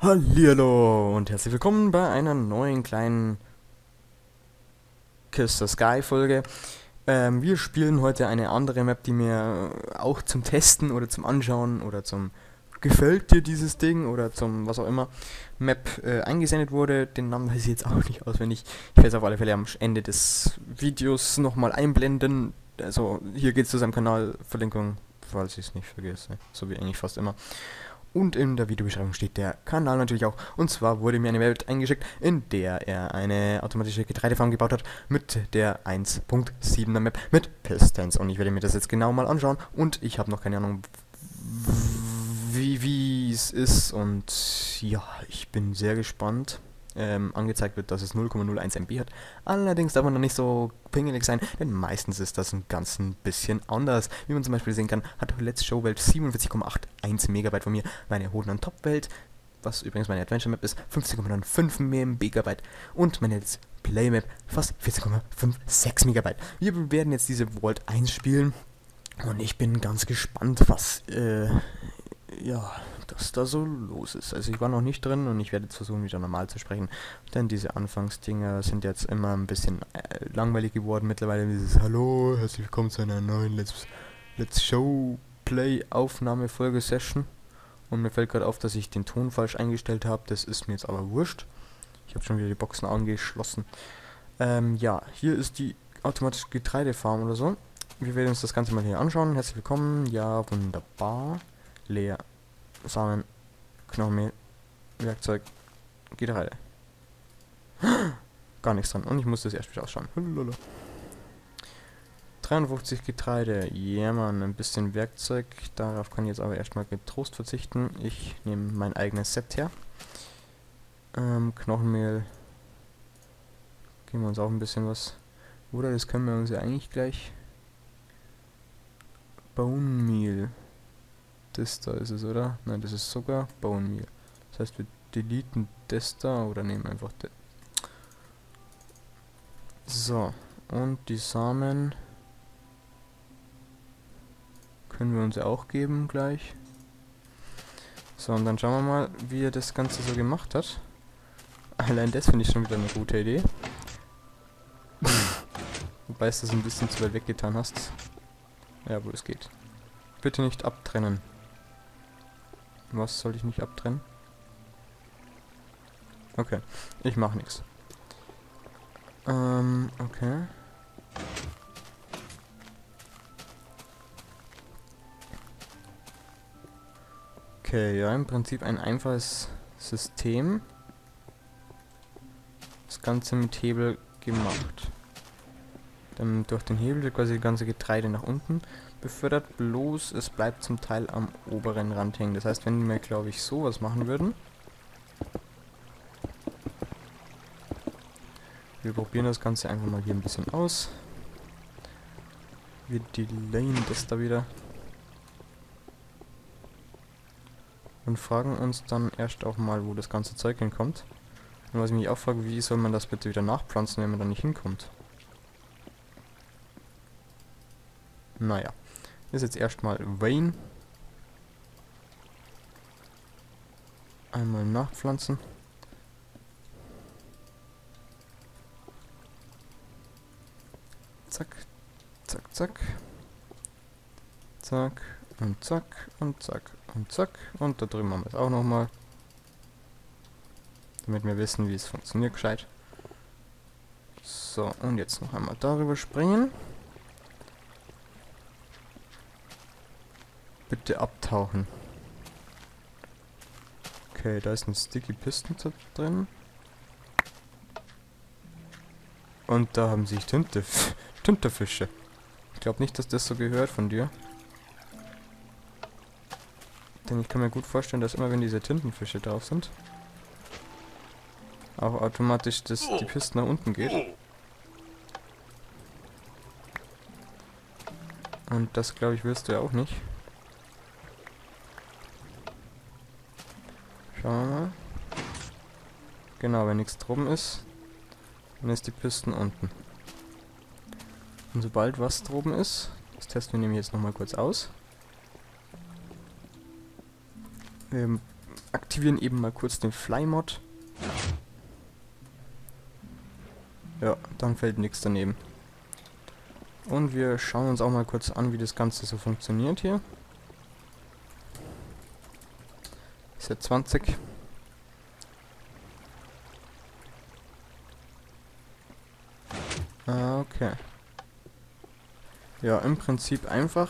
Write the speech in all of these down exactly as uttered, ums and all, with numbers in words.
Hallihallo und herzlich willkommen bei einer neuen kleinen Kiss the Sky Folge. Ähm, wir spielen heute eine andere Map, die mir auch zum Testen oder zum Anschauen oder zum gefällt dir dieses Ding oder zum was auch immer Map äh, eingesendet wurde. Den Namen weiß ich jetzt auch nicht auswendig. Ich werde es auf alle Fälle am Ende des Videos nochmal einblenden. Also hier geht es zu seinem Kanal, Verlinkung, falls ich es nicht vergesse, so wie eigentlich fast immer. Und in der Videobeschreibung steht der Kanal natürlich auch. Und zwar wurde mir eine Welt eingeschickt, in der er eine automatische Getreidefarm gebaut hat mit der eins Punkt siebener Map mit Pistons. Und ich werde mir das jetzt genau mal anschauen. Und ich habe noch keine Ahnung, wie wie es ist. Und ja, ich bin sehr gespannt. Ähm, angezeigt wird, dass es null Komma null eins M B hat. Allerdings darf man noch nicht so pingelig sein, denn meistens ist das ein ganz ein bisschen anders. Wie man zum Beispiel sehen kann, hat Let's Show Welt siebenundvierzig Komma einundachtzig Megabyte von mir, meine Hoden an Top Welt, was übrigens meine Adventure Map ist, fünfzehn Komma fünfundneunzig Megabyte und meine Let's Play Map fast vierzehn Komma sechsundfünfzig Megabyte. Wir werden jetzt diese Vault eins spielen und ich bin ganz gespannt, was äh, ja, dass da so los ist. Also ich war noch nicht drin und ich werde jetzt versuchen, wieder normal zu sprechen, denn diese Anfangsdinger sind jetzt immer ein bisschen äh, langweilig geworden. Mittlerweile dieses Hallo, herzlich willkommen zu einer neuen Let's, Let's Show Play Aufnahme Folge Session. Und mir fällt gerade auf, dass ich den Ton falsch eingestellt habe. Das ist mir jetzt aber wurscht. Ich habe schon wieder die Boxen angeschlossen. Ähm, ja, hier ist die automatische Getreidefarm oder so. Wir werden uns das Ganze mal hier anschauen. Herzlich willkommen. Ja, wunderbar. Leer. Samen. Knochenmehl. Werkzeug. Getreide. Gar nichts dran. Und ich muss das erst wieder ausschauen. dreiundfünfzig Getreide. Ja, yeah, man, ein bisschen Werkzeug. Darauf kann ich jetzt aber erstmal getrost verzichten. Ich nehme mein eigenes Set her. Ähm, Knochenmehl. Geben wir uns auch ein bisschen was. Oder das können wir uns ja eigentlich gleich. Bone Meal. Das da ist es, oder? Nein, das ist sogar Bone Meal. Das heißt, wir deleten das da oder nehmen einfach das. So, und die Samen können wir uns ja auch geben gleich. So, und dann schauen wir mal, wie er das Ganze so gemacht hat. Allein das finde ich schon wieder eine gute Idee. Wobei du es ein bisschen zu weit weggetan hast. Ja, wo es geht. Bitte nicht abtrennen. Was soll ich nicht abtrennen? Okay, ich mache nichts. Ähm, okay. Okay, ja, im Prinzip ein einfaches System. Das Ganze mit Hebel gemacht. Dann durch den Hebel wird quasi das ganze Getreide nach unten befördert, bloß es bleibt zum Teil am oberen Rand hängen. Das heißt, wenn wir, glaube ich, sowas machen würden. Wir probieren das Ganze einfach mal hier ein bisschen aus. Wir delayen das da wieder. Und fragen uns dann erst auch mal, wo das ganze Zeug hinkommt. Und was ich mich auch frage, wie soll man das bitte wieder nachpflanzen, wenn man da nicht hinkommt? Naja. Ist jetzt erstmal Wayne. Einmal nachpflanzen. Zack. Zack, zack. Zack. Und zack. Und zack. Und zack. Und da drüben haben wir es auch nochmal. Damit wir wissen, wie es funktioniert gescheit. So, und jetzt noch einmal darüber springen. Bitte abtauchen. Okay, da ist ein Sticky Piston drin. Und da haben sich Tinte, Tintenfische. Ich glaube nicht, dass das so gehört von dir. Denn ich kann mir gut vorstellen, dass immer wenn diese Tintenfische drauf sind, auch automatisch das, die Piste nach unten geht. Und das, glaube ich, willst du ja auch nicht. Schauen wir mal. Genau, wenn nichts drum ist, dann ist die Pisten unten. Und sobald was droben ist, das testen wir nämlich jetzt nochmal kurz aus. Wir aktivieren eben mal kurz den Fly-Mod. Ja, dann fällt nichts daneben. Und wir schauen uns auch mal kurz an, wie das Ganze so funktioniert hier. Set zwanzig. Ah, okay. Ja, im Prinzip einfach.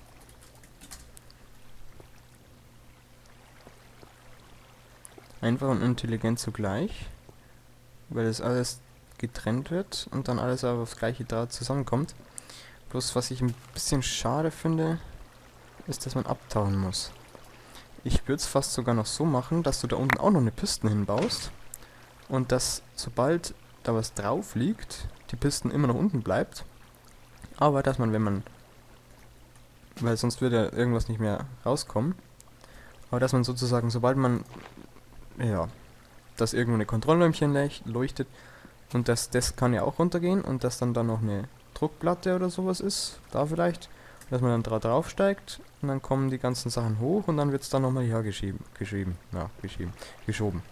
Einfach und intelligent zugleich. Weil das alles getrennt wird und dann alles aber aufs gleiche Draht zusammenkommt. Bloß was ich ein bisschen schade finde, ist, dass man abtauchen muss. Ich würde es fast sogar noch so machen, dass du da unten auch noch eine Pisten hinbaust und dass sobald da was drauf liegt, die Pisten immer noch unten bleibt. Aber dass man, wenn man, weil sonst würde ja irgendwas nicht mehr rauskommen, aber dass man sozusagen, sobald man, ja, dass irgendwo eine Kontrolllämpchen leuchtet und das, das kann ja auch runtergehen und dass dann da noch eine Druckplatte oder sowas ist, da vielleicht, dass man dann da drauf steigt und dann kommen die ganzen Sachen hoch und dann wird es dann nochmal hier geschrieben, geschrieben, ja, geschrieben, geschoben.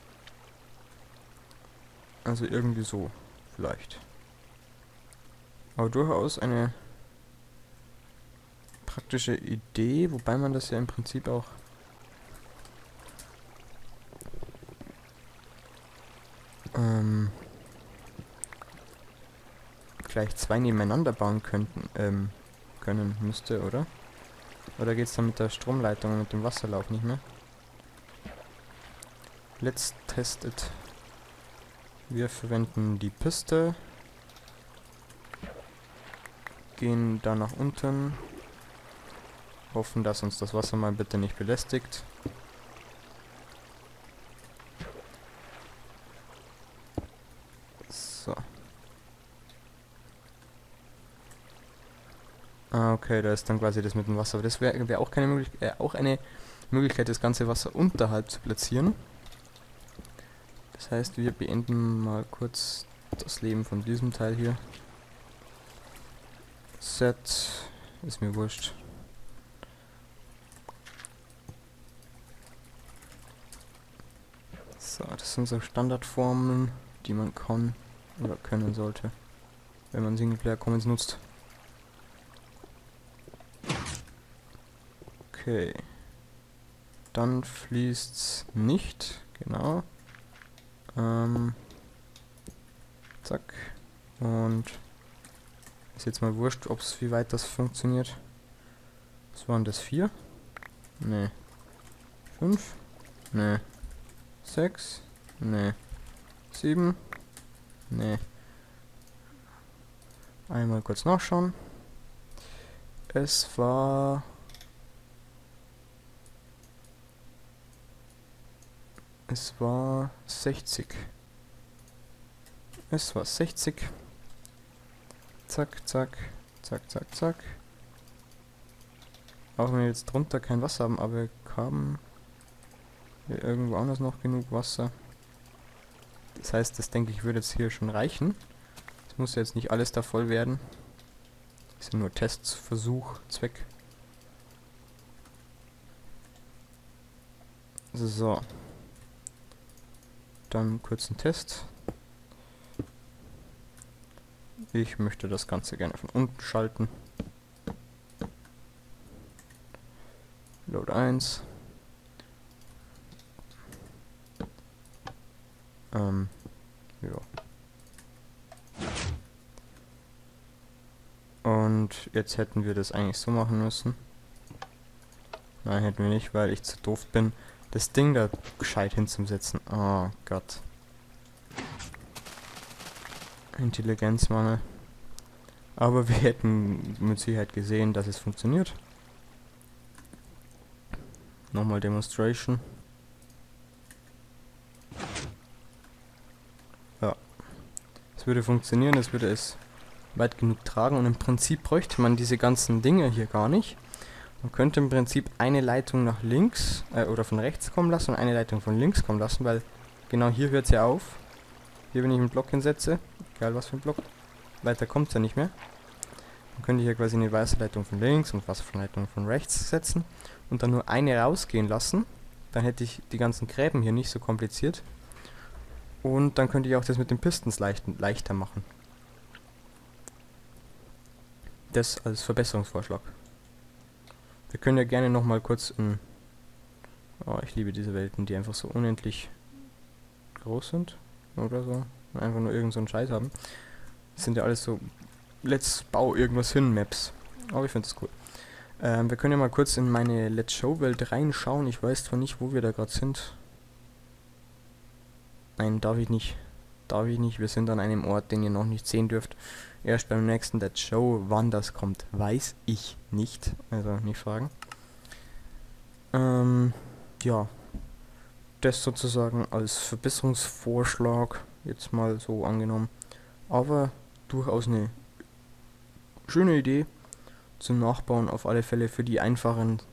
Also irgendwie so, vielleicht. Aber durchaus eine praktische Idee, wobei man das ja im Prinzip auch ähm, gleich zwei nebeneinander bauen könnten, ähm, können müsste, oder? Oder geht es dann mit der Stromleitung und mit dem Wasserlauf nicht mehr? Let's test it. Wir verwenden die Piste, gehen da nach unten, hoffen, dass uns das Wasser mal bitte nicht belästigt. So. Ah, okay, da ist dann quasi das mit dem Wasser. Aber das wäre wär auch keine Möglichkeit, äh, auch eine Möglichkeit, das ganze Wasser unterhalb zu platzieren. Das heißt, wir beenden mal kurz das Leben von diesem Teil hier. Set ist mir wurscht. So, das sind so Standardformeln, die man kann oder können sollte, wenn man Singleplayer Commons nutzt. Okay. Dann fließt's nicht, genau. Ähm, zack. Und ist jetzt mal wurscht, ob's wie weit das funktioniert. Was waren das? Vier? Nee. Fünf? Nee. Sechs? Nee. Sieben? Nee. Einmal kurz nachschauen. Es war... Es war sechzig. Es war sechzig. Zack, zack, zack, zack, zack. Auch wenn wir jetzt drunter kein Wasser haben, aber wir haben hier irgendwo anders noch genug Wasser. Das heißt, das denke ich würde jetzt hier schon reichen. Es muss jetzt nicht alles da voll werden. Das ist ja nur Testversuch, Zweck. So. Dann kurz einen Test. Ich möchte das Ganze gerne von unten schalten. Load eins. Ähm, ja. Und jetzt hätten wir das eigentlich so machen müssen. Nein, hätten wir nicht, weil ich zu doof bin, das Ding da gescheit hinzusetzen. Oh Gott. Intelligenzmangel. Aber wir hätten mit Sicherheit gesehen, dass es funktioniert. Nochmal Demonstration. Ja. Es würde funktionieren, es würde es weit genug tragen und im Prinzip bräuchte man diese ganzen Dinge hier gar nicht. Man könnte im Prinzip eine Leitung nach links äh, oder von rechts kommen lassen und eine Leitung von links kommen lassen, weil genau hier hört es ja auf. Hier, wenn ich einen Block hinsetze, egal was für ein Block, weiter kommt es ja nicht mehr. Dann könnte ich hier quasi eine Wasserleitung von links und Wasserleitung von rechts setzen und dann nur eine rausgehen lassen Dann hätte ich die ganzen Gräben hier nicht so kompliziert. Und dann könnte ich auch das mit den Pistons leicht, leichter machen. Das als Verbesserungsvorschlag. Wir können ja gerne nochmal kurz ein... Oh, ich liebe diese Welten, die einfach so unendlich groß sind. Oder so. Einfach nur irgend so einen Scheiß haben. Das sind ja alles so... Let's bau irgendwas hin Maps. Aber ich finde es cool. Ähm, wir können ja mal kurz in meine Let's Show Welt reinschauen. Ich weiß zwar nicht, wo wir da gerade sind. Nein, darf ich nicht. Darf ich nicht. Wir sind an einem Ort, den ihr noch nicht sehen dürft. Erst beim nächsten Let's Show. Wann das kommt, weiß ich nicht. Also nicht fragen. Ähm, ja. Das sozusagen als Verbesserungsvorschlag jetzt mal so angenommen. Aber durchaus eine schöne Idee zum Nachbauen. Auf alle Fälle für die einfachen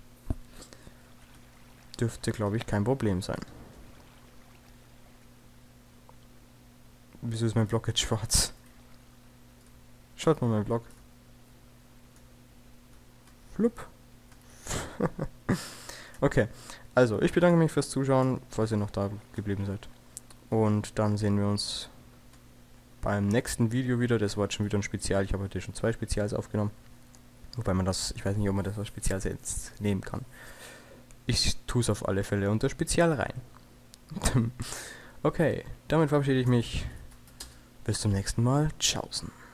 dürfte, glaube ich, kein Problem sein. Wieso ist mein Block jetzt schwarz? Schaut mal mein Block. Flupp. Okay, also ich bedanke mich fürs Zuschauen, falls ihr noch da geblieben seid. Und dann sehen wir uns beim nächsten Video wieder. Das war jetzt schon wieder ein Spezial. Ich habe heute schon zwei Spezials aufgenommen. Wobei man das, ich weiß nicht, ob man das als Spezial jetzt nehmen kann. Ich tue es auf alle Fälle unter Spezial rein. Okay, damit verabschiede ich mich. Bis zum nächsten Mal. Tschaußen.